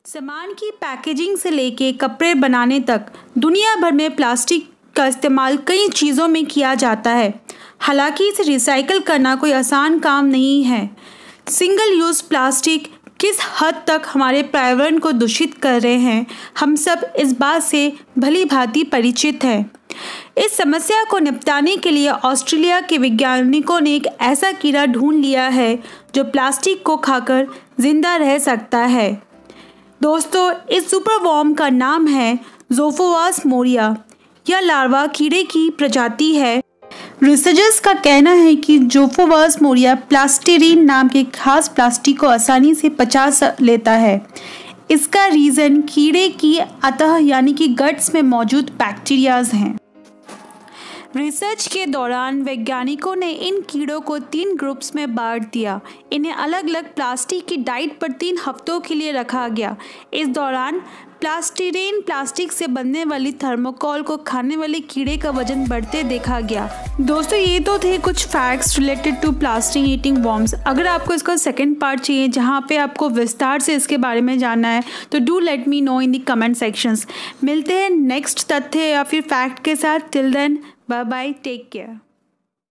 सामान की पैकेजिंग से लेके कपड़े बनाने तक दुनिया भर में प्लास्टिक का इस्तेमाल कई चीज़ों में किया जाता है। हालांकि इसे रिसाइकल करना कोई आसान काम नहीं है। सिंगल यूज़ प्लास्टिक किस हद तक हमारे पर्यावरण को दूषित कर रहे हैं, हम सब इस बात से भली भांति परिचित हैं। इस समस्या को निपटाने के लिए ऑस्ट्रेलिया के वैज्ञानिकों ने एक ऐसा कीड़ा ढूंढ लिया है जो प्लास्टिक को खाकर जिंदा रह सकता है। दोस्तों, इस सुपरवॉर्म का नाम है ज़ोफोवास मोरिया। यह लार्वा कीड़े की प्रजाति है। रिसर्चर्स का कहना है कि ज़ोफोवास मोरिया प्लास्टिरीन नाम के खास प्लास्टिक को आसानी से पचा लेता है। इसका रीज़न कीड़े की अंतः यानी कि गट्स में मौजूद बैक्टीरियाज हैं। रिसर्च के दौरान वैज्ञानिकों ने इन कीड़ों को 3 ग्रुप्स में बांट दिया। इन्हें अलग अलग प्लास्टिक की डाइट पर 3 हफ्तों के लिए रखा गया। इस दौरान प्लास्टिरीन प्लास्टिक से बनने वाली थर्मोकोल को खाने वाले कीड़े का वजन बढ़ते देखा गया। दोस्तों, ये तो थे कुछ facts related to plastic eating worms. अगर आपको इसका सेकंड पार्ट चाहिए जहाँ पे आपको विस्तार से इसके बारे में जानना है तो do let me know in the comment sections. मिलते हैं नेक्स्ट तथ्य या फिर फैक्ट के साथ। Till then, bye bye, take care.